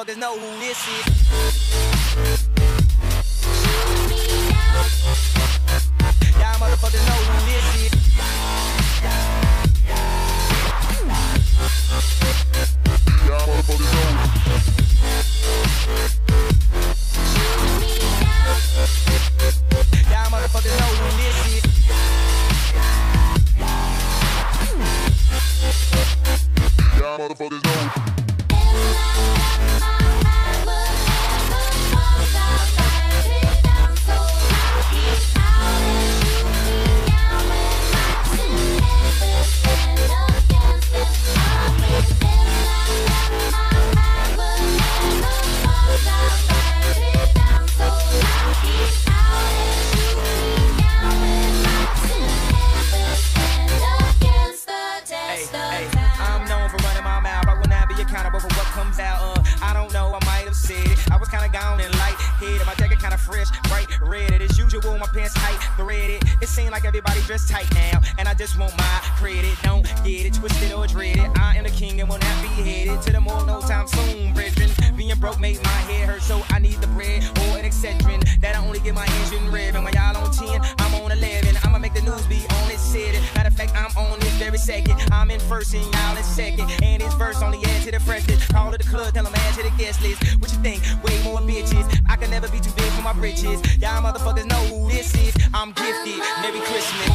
motherfuckers know who this is. Y'all motherfuckers know who this is. Y'all motherfuckers know. Y'all motherfuckers know who this is. Y'all motherfuckers know. I'm known for running my mouth. I will not be accountable for what comes out. I don't know, I might have said it. I was kinda gone and light-headed. My jacket kinda fresh, bright red. As usual, my pants tight, threaded. It seems like everybody dressed tight now, and I just want my credit. Don't get it twisted or dreaded. I am the king and will not be headed to the mall no time soon, brethren. Being broke made my head hurt, so I need the bread or an Excedrin that I only get my engine revving. While y'all on 10, I'm on 11. I'ma make the news be on it, said it. Matter of fact, I'm on this very second. I'm in first and y'all in second, and this verse only add to the freshness. Call it the club, tell them add to the guest list. What you think? Way more bitches. I can never be too big for my britches. Y'all motherfuckers know who this is. I'm gifted. Merry Christmas.